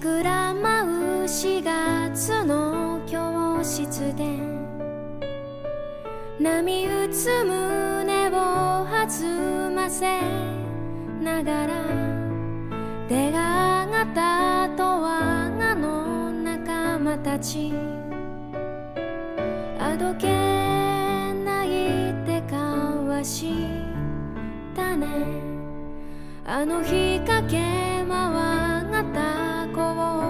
桜舞う4月の教室で波打つ胸を弾ませながら出が上がったと我がの仲間たちあどけないて交わしたねあの日駆け回った校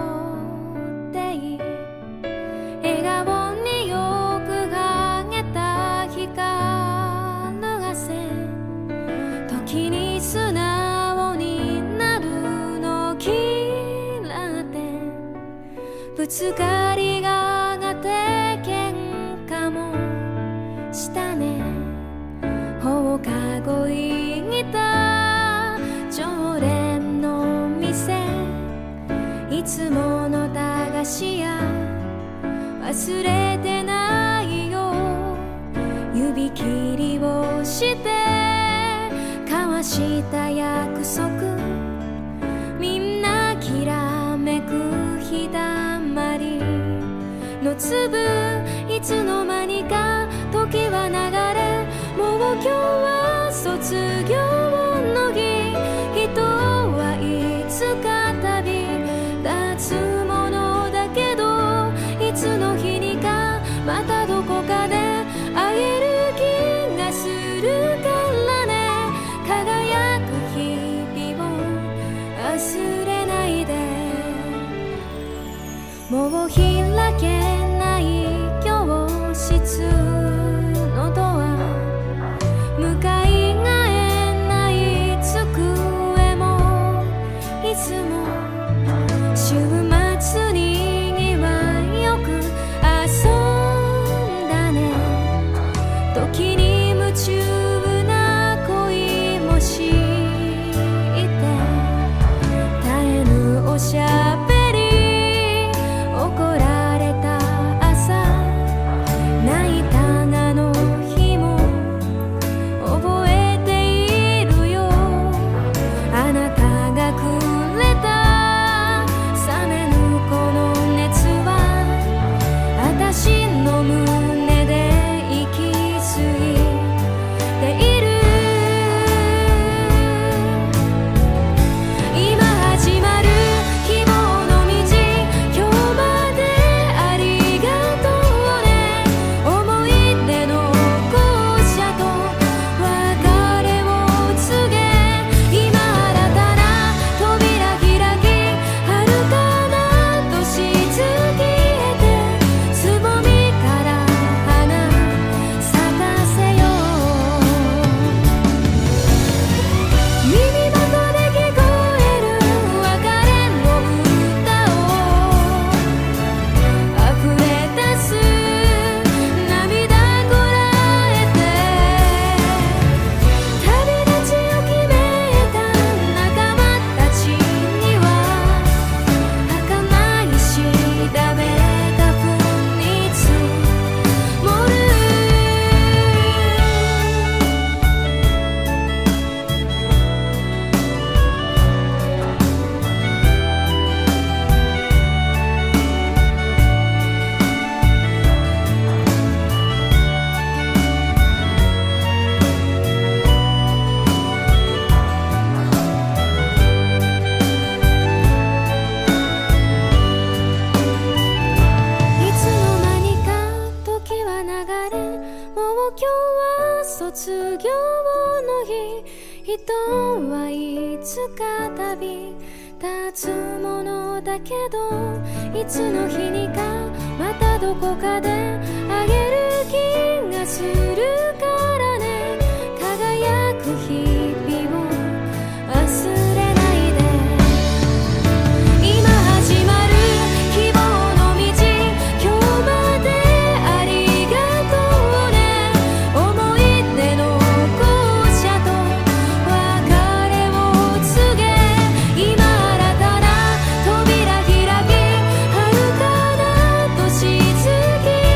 庭笑顔によくかげた光がせ時に素直になるのきらってぶつかりががって喧嘩もしたね放課後行った常連の店いつもの駄菓子屋忘れてないよ指切りをして交わした約束みんなきらめく日だまりの粒いつの間にか時は流れもう今日は卒業の日人はいつか旅立つものだけどいつの日にかまたどこかで会える気がするからね輝く日々を忘れないでもう開けない教室のドア向かいがえない机もいつも週末ににはよく遊んだね時に夢中な恋もして絶えぬおしゃべり怒られた朝泣いたあの日も覚えているよあなたがくれた冷めぬこの熱は私の胸で息づいている今始まる希望の道今日までありがとうね思い出の校舎と別れを告げ今新たな扉開き遥かな年月へてつぼみから花咲かせよう耳元で聞こえる別れの歌を溢れ出す涙こらえて旅立ちを決めた仲間たちには儚いしだめが降り積もるいつの間にか時は流れもう今日は卒業の日人はいつか旅立つものだけどいつの日にかまたどこかで会える気がするからね輝く日々を忘れないで今始まる希望の道今日までありがとうね思い出の校舎と別れを告げ今新たな扉開き遥かな年月へ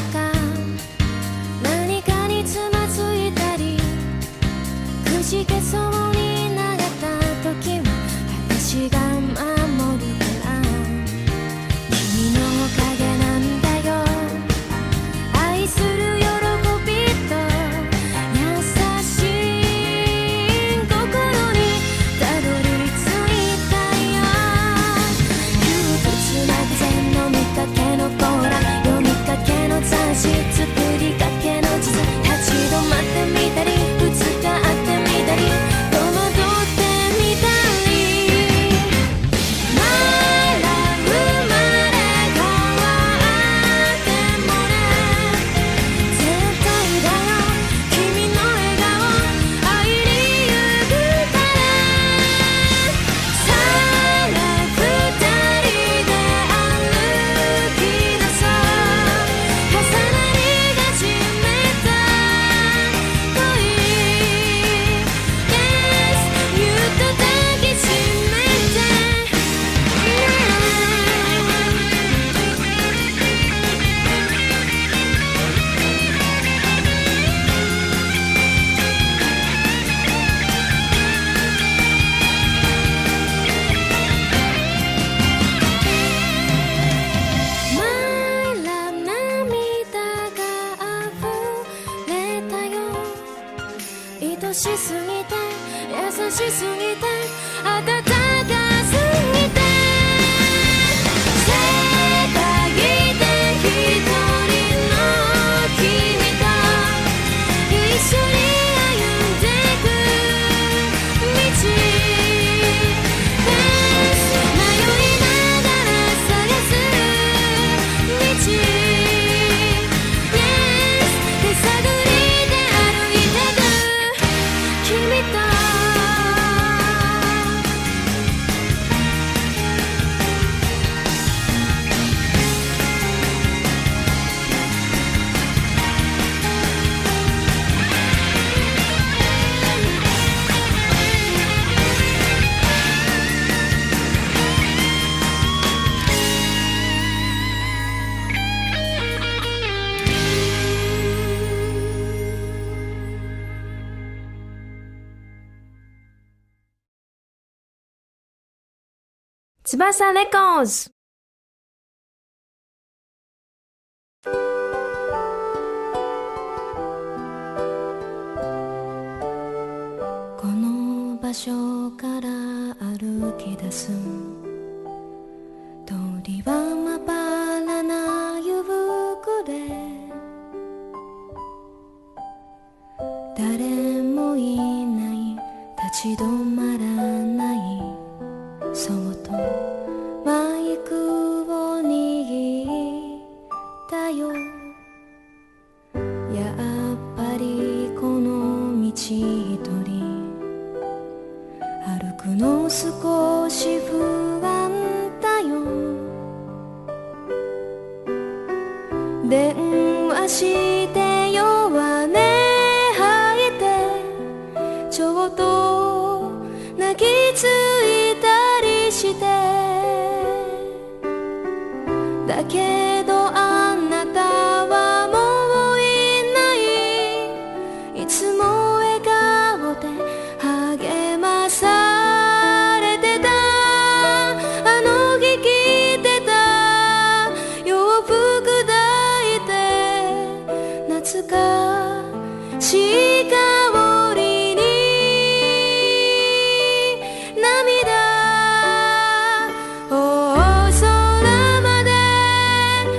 か何かにつまずいたりくじけそうになった時は私が守るから君のおかげなんだよ愛する喜びと優しい心にたどり着いたよ窮屈な風の見かけのコーラ読みかけの雑誌作りかけの地図立ち止まってみたりぶつかってみたり戸惑ってみたりまだ生まれ変わってもね絶対だよ君の笑顔愛にゆくからさあ二人で歩き出そう重なりがちめた恋 Yes ぎゅっと抱きしめてMy love 涙が溢れたよ愛しすぎて優しすぎて温かすぎて世界で一人の君と一緒に歩んでく道迷いながら探す道 Yes 手探りで歩いてく君と翼レコーズこの場所から歩き出す通りはまばらな夕暮れ誰もいない立ち止まらないそっとマイクを握ったよやっぱりこの道一人歩くの少し不安だよ電話して弱音吐いてちょっと泣きついたりしてだけどあなたはもういないいつも笑顔で励まされてたあの日着てた洋服抱いて懐かしい香りに涙大空まで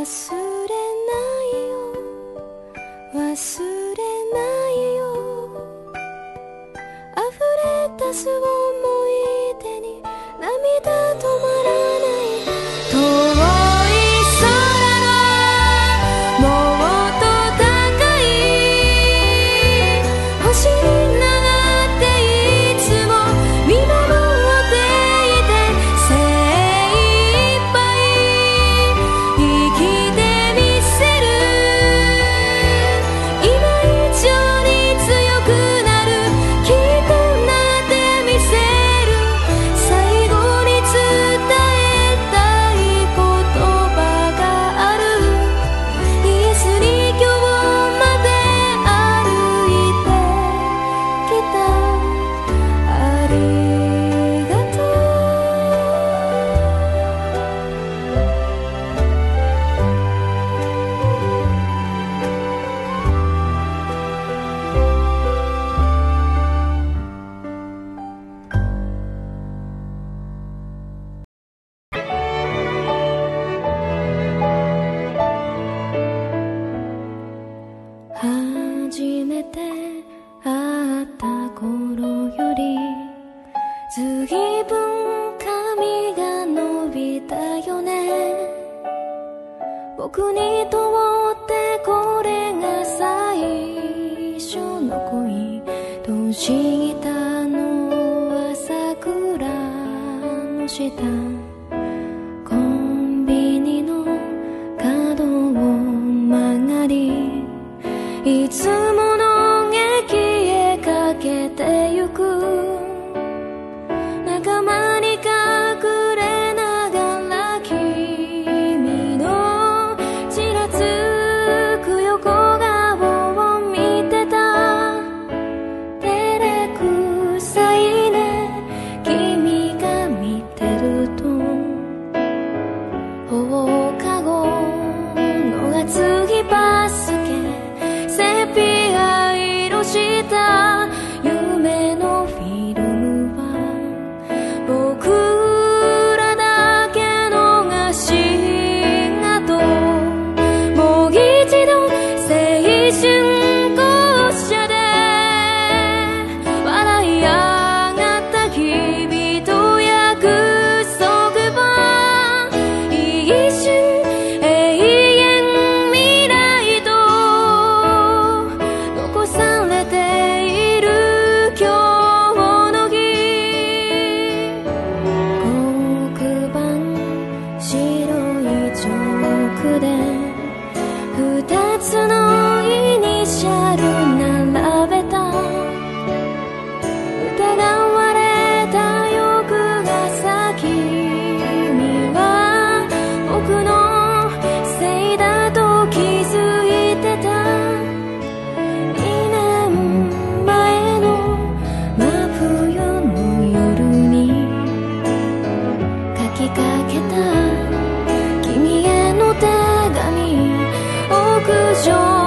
君への手紙屋上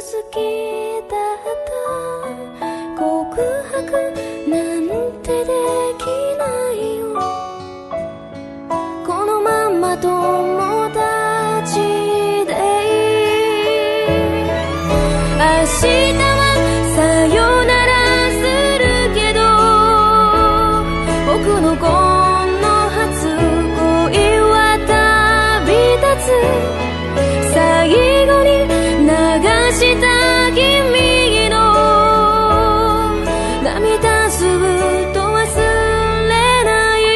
好きだった告白なんてできないよこのまんま友達でいい明日はさよならするけど僕のこの初恋は旅立つ最後に流した君の涙ずっと忘れない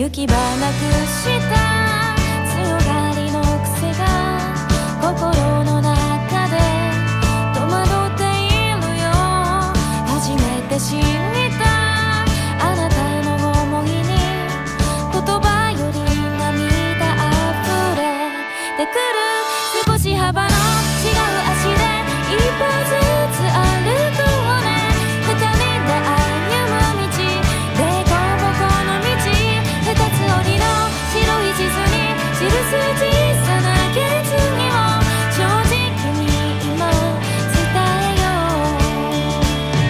行き場なくした強がりの癖が心の中で戸惑っているよ。初めて知ったあなたの想いに言葉より涙あふれてくる。少し幅の違う足で一歩ずつ歩こうね。二人で歩む道でこぼこの道、二つ折りの白い地図に記す小さな決意を正直に今伝えよう。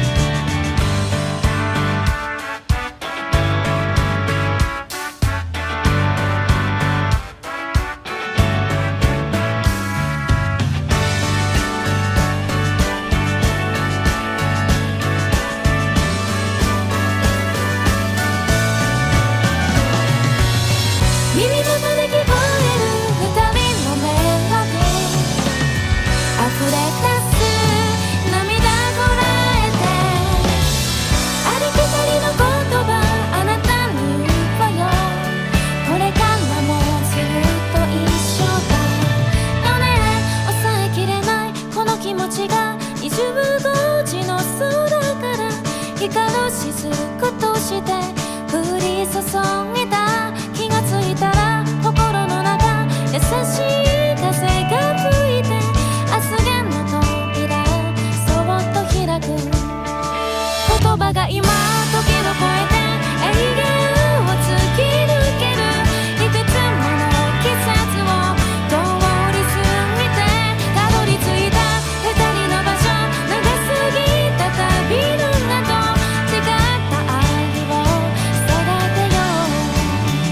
耳元で聞こえる二人のメロディー、溢れ出す涙こらえて、ありきたりの言葉あなたに言うわよ。これからもずっと一緒だよね。抑えきれないこの気持ちが25時の空から光る雫として降り注いだ。気がついたら心の中優しい風が吹いて明日への扉そっと開く。言葉が今時を超えて永遠を突き抜ける。いくつもの季節を通り過ぎてたどり着いた二人の場所、長すぎた旅の後違った愛を育てよう。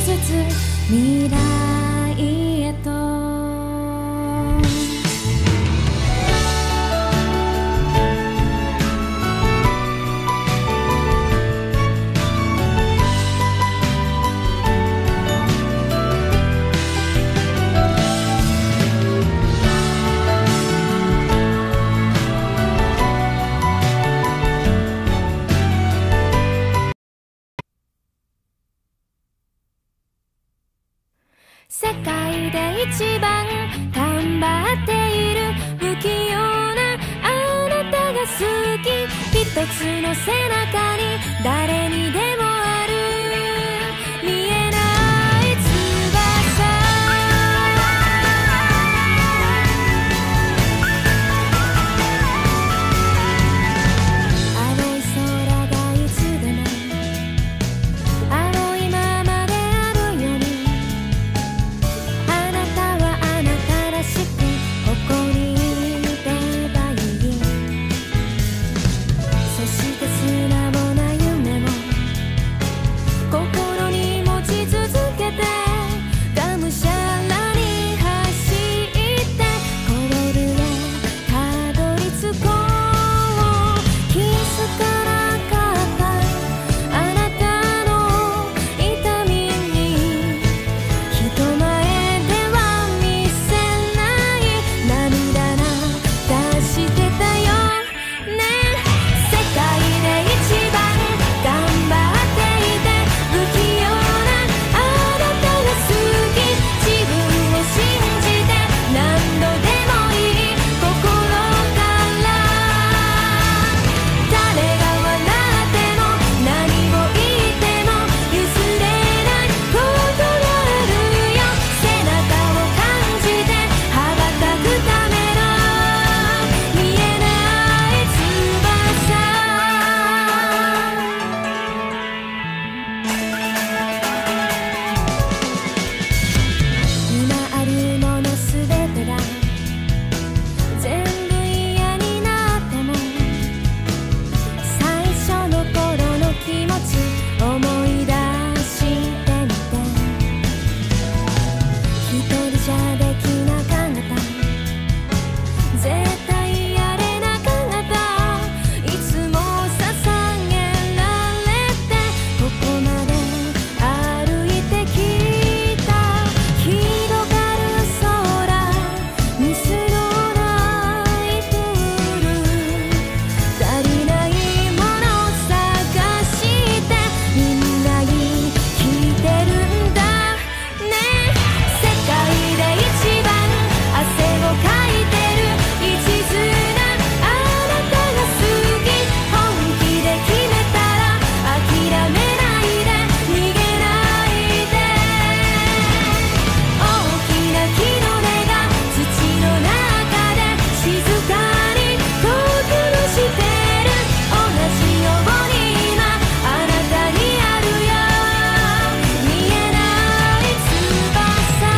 つ未来へと世界で一番頑張っている不器用なあなたが好き一つの背中に誰にでもある見えない翼青い空がいつでも青いままであるようにあなたはあなたらしく誇りればいいそして素直な夢を心に持ち続けてがむしゃらに走ってゴールへたどり着こう気づかなかったあなたの痛みに人前では見せない涙流してたよね世界で一番頑張っていて不器用なあなたが好き自分を信じて何度でもいい心から誰が笑っても何を言っても譲れないことがあるよ背中を感じて羽ばたくための見えない翼今あるものすべてが全部嫌になっても最初の頃の気持ち思い出してみて一人じゃできなかった絶対やれなかったいつも捧げられてここまで歩いてきた広がる空水のないプール足りないもの探してみんなに聞いてるんだね世界で一番汗をかいてる一途なあなたが好き本気で決めたら諦めないで逃げないで大きな木の根が土の中で静かに呼吸してる同じように今あなたにあるよ見えない翼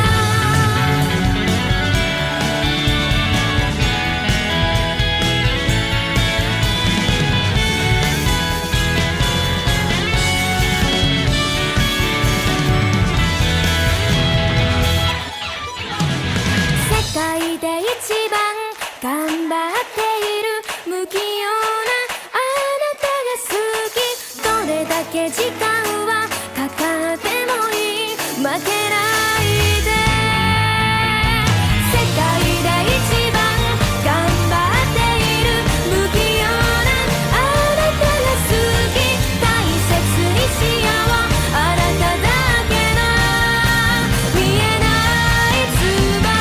世界で一番頑張っている不器用なあなたが好きどれだけ時間はかかってもいい負けないで世界で一番頑張っている不器用なあなたが好き大切にしようあなただけの見えない翼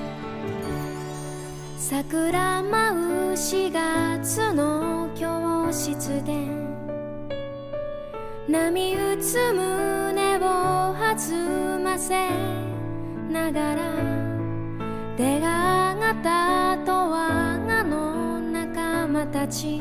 桜舞う4月の教室で波打つ胸を弾ませながら手が上がったと我がの仲間たち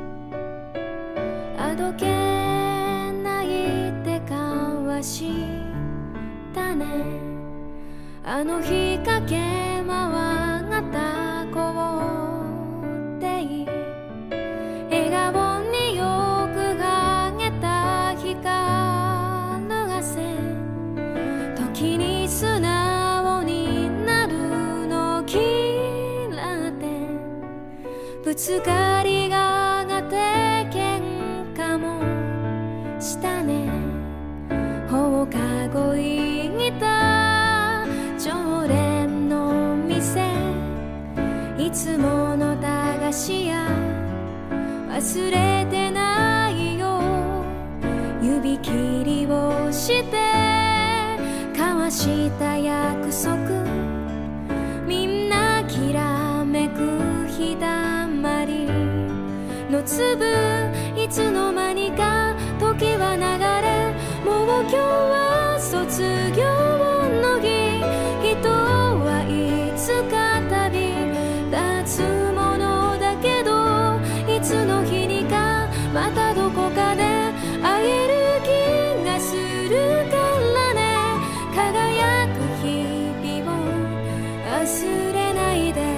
あどけない手交わしたねあの日かけ回った校庭笑顔によくかげた光がせ時に素直になるのきらってぶつかりががって喧嘩もしたね放課後行った常連の店いつもの駄菓子屋忘れてないよ指切りをして交わした約束みんなきらめく日だまりの粒いつの間にか時は流れもう今日は卒業の日人はいつか旅立つものだけどいつの日にかまたどこかで会える気がするからね輝く日々を忘れないで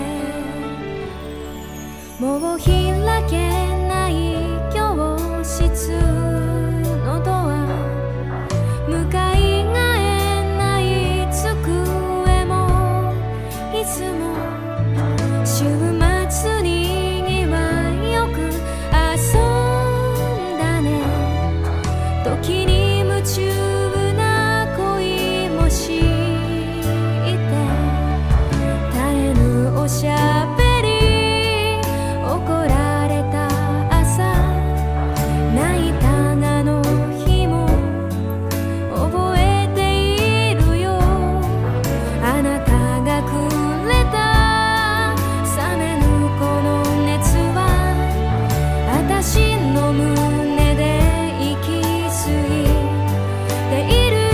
もう開けない教室のドア向かいがえない机もいつも週末ににはよく遊んだね時に夢中な恋もして絶えぬおしゃべり怒られた朝泣いたあの日も覚えているよあなたがくれた冷めぬこの熱は私の胸で息づいている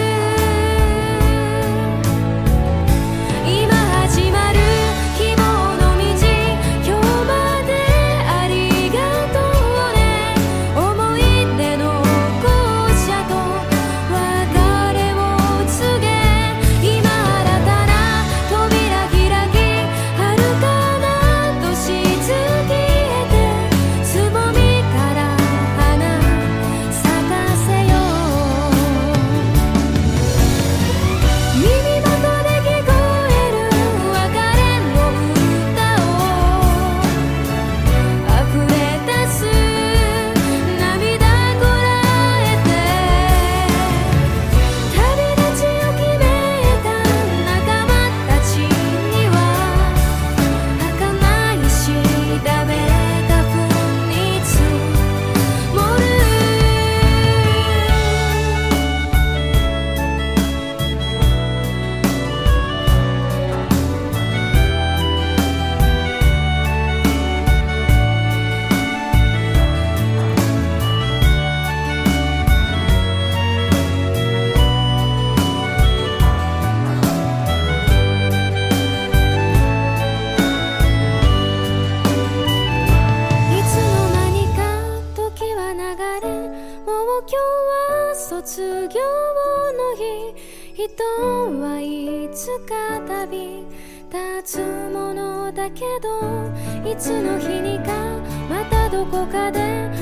今始まる希望の道今日までありがとうね思い出の校舎と別れを告げ今新たな扉開き遥かな年月へてつぼみから花咲かせよう耳元で聞こえる別れの歌を溢れ出す涙こらえて旅立ちを決めた仲間たちには儚いしだめが降り積もるいつの間にか時は流れもう今日は卒業の日人はいつか旅立つものだけどいつの日にかまたどこかで